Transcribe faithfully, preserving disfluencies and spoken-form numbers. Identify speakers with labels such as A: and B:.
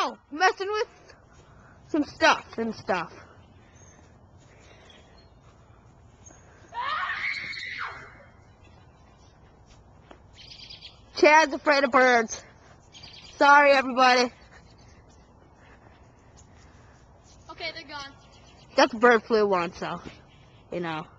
A: No! Messing with some stuff and stuff. Chad's afraid of birds. Sorry, everybody.
B: Okay, they're gone.
A: That's the bird flu one, so, you know.